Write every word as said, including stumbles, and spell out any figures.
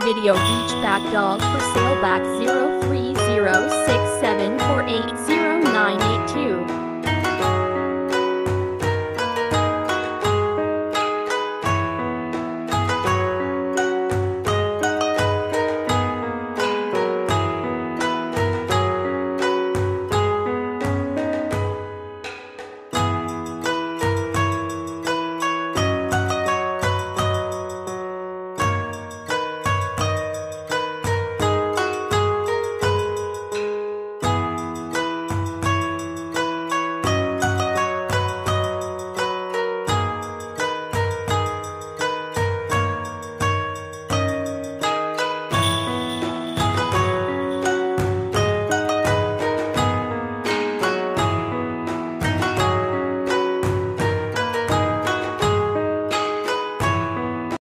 video beach back dog for sale back zero three zero six seven four eight zero nine eight two.